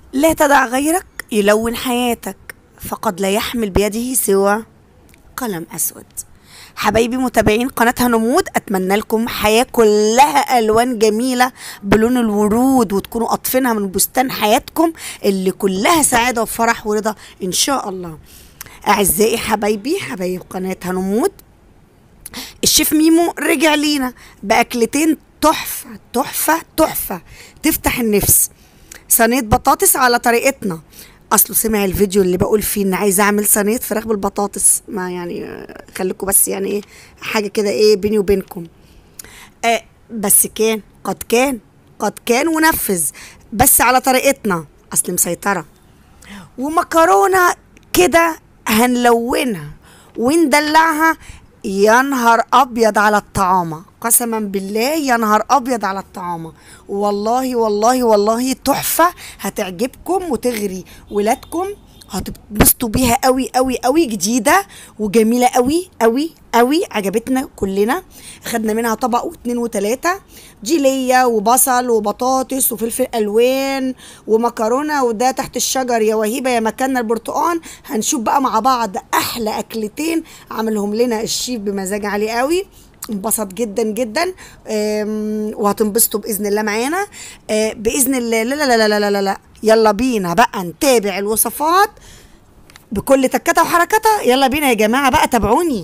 لا تدع غيرك يلون حياتك، فقد لا يحمل بيده سوى قلم أسود. حبايبي متابعين قناة هنمود، أتمنى لكم حياة كلها ألوان جميلة بلون الورود، وتكونوا قاطفينها من بستان حياتكم اللي كلها سعادة وفرح ورضا إن شاء الله. أعزائي حبايب قناة هنمود، الشيف ميمو رجع لينا بأكلتين تحفة تحفة تحفة تفتح النفس. صينية بطاطس على طريقتنا، اصله سمع الفيديو اللي بقول فيه ان عايزه اعمل صينيه فراخ بالبطاطس، ما يعني خليكم بس يعني ايه حاجه كده ايه بيني وبينكم. بس قد كان ونفذ، بس على طريقتنا اصل مسيطره. ومكرونه كده هنلونها وندلعها، يا نهار ابيض على الطعامه، قسما بالله يا نهار ابيض على الطعامه، والله والله والله تحفه، هتعجبكم وتغري ولادكم، هتتبسطوا بيها قوي قوي قوي، جديده وجميله قوي قوي قوي، عجبتنا كلنا. خدنا منها طبق واتنين وتلاته، جيليه وبصل وبطاطس وفلفل الوان ومكرونه، وده تحت الشجر يا وهيبه يا مكاننا البرتقال. هنشوف بقى مع بعض احلى اكلتين عملهم لنا الشيف بمزاج عالي قوي، انبسط جدا جدا. وهتنبسطوا باذن الله معانا باذن الله. لا لا لا لا لا لا لا، يلا بينا بقى نتابع الوصفات بكل تكتها وحركتها. يلا بينا يا جماعه بقى تابعوني.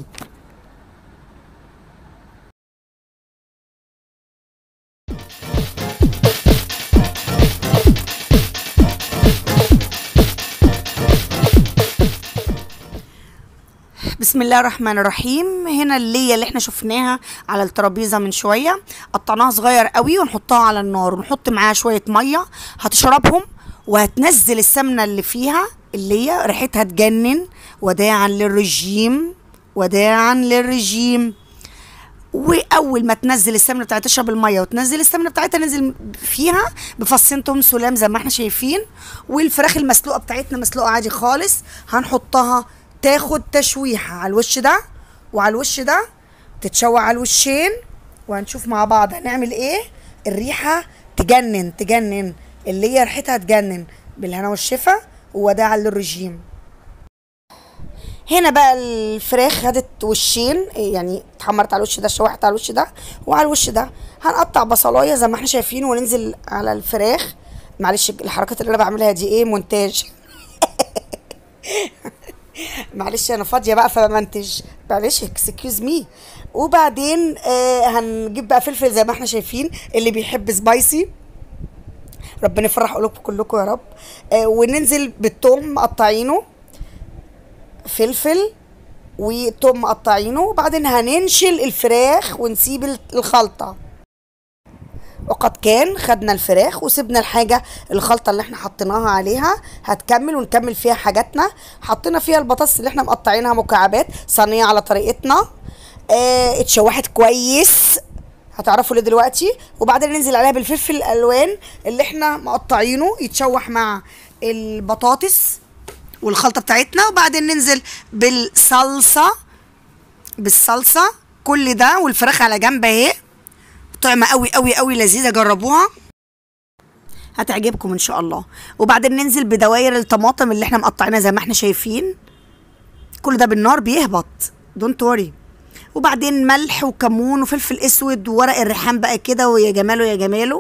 بسم الله الرحمن الرحيم. هنا اللي احنا شفناها على الترابيزه من شويه، قطعناها صغير قوي ونحطها على النار ونحط معاها شويه ميه هتشربهم، وهتنزل السمنه اللي فيها اللي هي ريحتها تجنن. وداعا للرجيم، وداعا للرجيم. واول ما تنزل السمنه بتاعتها، تشرب الميه وتنزل السمنه بتاعتها، ننزل فيها بفصين توم سلام زي ما احنا شايفين. والفراخ المسلوقه بتاعتنا مسلوقه عادي خالص، هنحطها تاخد تشويحه على الوش ده وعلى الوش ده، تتشوح على الوشين، وهنشوف مع بعض هنعمل ايه. الريحه تجنن تجنن، اللي هي ريحتها تجنن. بالهنا والشفا، ووداعا للرجيم. هنا بقى الفراخ خدت وشين، يعني اتحمرت على الوش ده، شوحت على الوش ده وعلى الوش ده. هنقطع بصلايه زي ما احنا شايفين وننزل على الفراخ. معلش الحركات اللي انا بعملها دي ايه مونتاج معلش انا فاضيه بقى فبمنتج، معلش اكسكيوز مي. وبعدين هنجيب بقى فلفل زي ما احنا شايفين، اللي بيحب سبايسي ربنا يفرح قلوبكم كلكم يا رب. وننزل بالثوم مقطعينه، فلفل وثوم مقطعينه. وبعدين هننشل الفراخ ونسيب الخلطه. وقد كان خدنا الفراخ وسيبنا الحاجه الخلطه اللي احنا حطيناها عليها هتكمل، ونكمل فيها حاجاتنا. حطينا فيها البطاطس اللي احنا مقطعينها مكعبات، صينيه على طريقتنا. اتشوحت كويس، هتعرفوا ليه دلوقتي. وبعدين ننزل عليها بالفلفل الالوان اللي احنا مقطعينه، يتشوح مع البطاطس والخلطه بتاعتنا. وبعدين ننزل بالصلصه كل ده، والفراخ على جنب اهي، طعمه قوي قوي قوي لذيذه، جربوها هتعجبكم ان شاء الله. وبعدين ننزل بدواير الطماطم اللي احنا مقطعينها زي ما احنا شايفين، كل ده بالنار بيهبط، دونت وري. وبعدين ملح وكمون وفلفل اسود وورق الريحان بقى كده، ويا جماله يا جماله،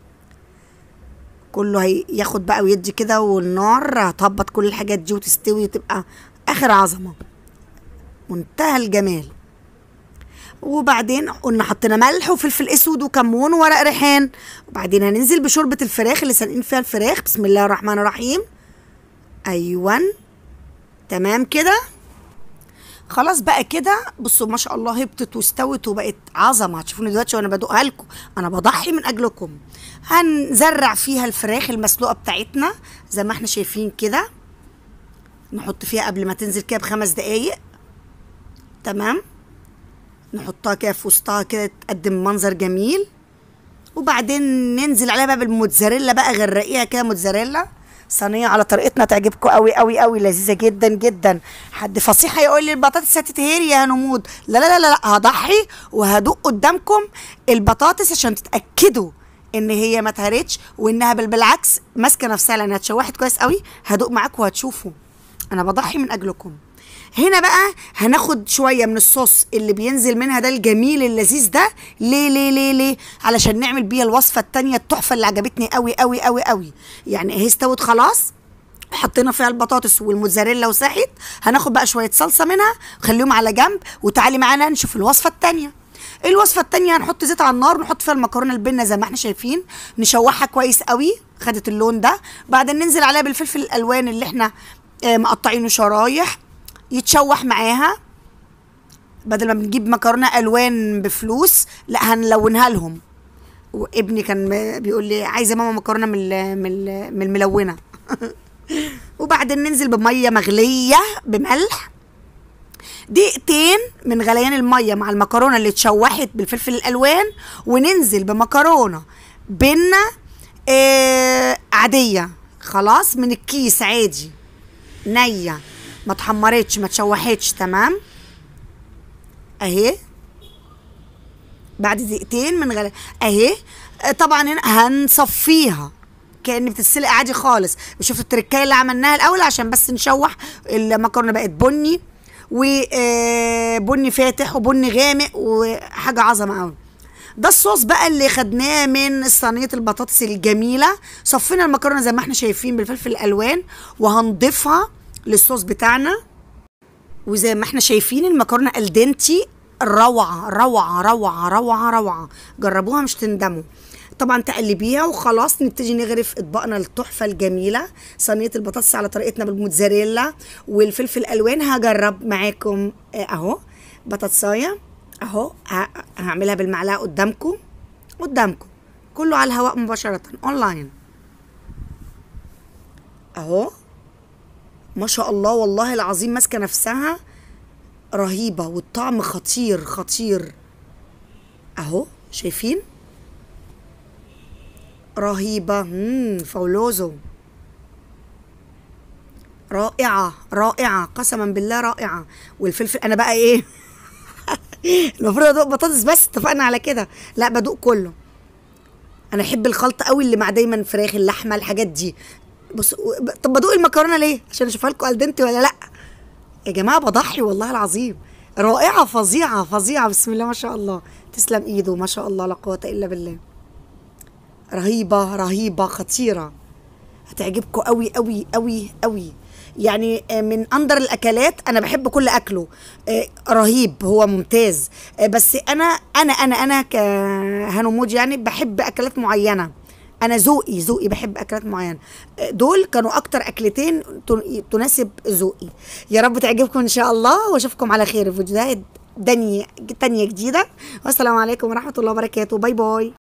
كله هياخد بقى ويدي كده، والنار هتهبط كل الحاجات دي وتستوي وتبقى اخر عظمه، منتهى الجمال. وبعدين قلنا حطينا ملح وفلفل اسود وكمون وورق ريحان. وبعدين هننزل بشوربه الفراخ اللي سالقين فيها الفراخ. بسم الله الرحمن الرحيم. ايوه تمام كده، خلاص بقى كده. بصوا ما شاء الله هبطت واستوت وبقت عظمه. هتشوفوني دلوقتي وانا بدوقها لكم، انا بضحي من اجلكم. هنزرع فيها الفراخ المسلوقه بتاعتنا زي ما احنا شايفين كده، نحط فيها قبل ما تنزل كده ب5 دقايق. تمام، نحطها كده في وسطها كده تقدم منظر جميل. وبعدين ننزل عليها بقى بالموتزاريلا، بقى غرقيها كده موتزاريلا. صينيه على طريقتنا تعجبكم قوي قوي قوي، لذيذه جدا جدا. حد فصيح هيقول لي البطاطس هتتهري يا هنمود، لا لا لا لا، هضحي وهدوق قدامكم البطاطس عشان تتاكدوا ان هي ما اتهرتش، وانها بالعكس ماسكه نفسها لانها اتشوحت كويس قوي. هدوق معاكم وهتشوفوا، انا بضحي من اجلكم. هنا بقى هناخد شويه من الصوص اللي بينزل منها ده الجميل اللذيذ ده. ليه ليه ليه ليه؟ علشان نعمل بيها الوصفه التانيه التحفه اللي عجبتني قوي قوي قوي قوي. يعني اهي استوت خلاص، حطينا فيها البطاطس والموتزاريلا وساحت. هناخد بقى شويه صلصه منها خليهم على جنب، وتعالي معانا نشوف الوصفه التانيه. الوصفه التانيه هنحط زيت على النار ونحط فيها المكرونه البنه زي ما احنا شايفين، نشوحها كويس قوي خدت اللون ده. بعدين ننزل عليها بالفلفل الالوان اللي احنا مقطعينه شرايح يتشوح معاها. بدل ما بنجيب مكرونه الوان بفلوس، لا هنلونها لهم. وابني كان بيقول لي عايزه ماما مكرونه من الملونه. وبعدين ننزل بميه مغليه بملح دقيقتين من غليان الميه مع المكرونه اللي اتشوحت بالفلفل الالوان، وننزل بمكرونه بنه عاديه خلاص من الكيس عادي نيه، ما اتحمرتش ما اتشوحتش. تمام اهي بعد دقيقتين من اهي. طبعا هنا هنصفيها كأن بتتسلق عادي خالص. شوفوا التركايه اللي عملناها الاول عشان بس نشوح المكرونه بقت بني وبني فاتح وبني غامق وحاجه عظمه قوي. ده الصوص بقى اللي خدناه من صينيه البطاطس الجميله. صفينا المكرونه زي ما احنا شايفين بالفلفل الالوان، وهنضيفها للصوص بتاعنا. وزي ما احنا شايفين المكرونه الدنتي روعه روعه روعه روعه روعه، جربوها مش تندموا. طبعا تقلبيها وخلاص نبتدي نغرف اطباقنا التحفه الجميله. صينيه البطاطس على طريقتنا بالموتزاريلا والفلفل الالوان. هجرب معاكم اهو بطاطسايه اهو، هعملها بالمعلقه قدامكم كله على الهواء مباشره اونلاين اهو. ما شاء الله والله العظيم ماسكه نفسها رهيبه، والطعم خطير خطير اهو شايفين رهيبه. فولوزو رائعه رائعه قسما بالله رائعه. والفلفل انا بقى ايه المفروض ادوق بطاطس بس، اتفقنا على كده، لا بدوق كله. انا احب الخلطه قوي اللي مع دايما فراخ اللحمه الحاجات دي. بص طب بدوق المكرونه ليه؟ عشان اشوفها لكم الدنتي ولا لا. يا جماعه بضحي والله العظيم، رائعه فظيعه فظيعه بسم الله ما شاء الله. تسلم ايده ما شاء الله لا قوه الا بالله. رهيبه رهيبه خطيره، هتعجبكم قوي قوي قوي قوي. يعني من اندر الاكلات، انا بحب كل اكله رهيب هو ممتاز. بس انا كهانو مود يعني بحب اكلات معينه. انا ذوقي بحب اكلات معينه. دول كانوا اكتر اكلتين تناسب ذوقي. يا رب تعجبكم ان شاء الله، واشوفكم على خير في فيديوهات تانية جديده. والسلام عليكم ورحمه الله وبركاته. باي باي.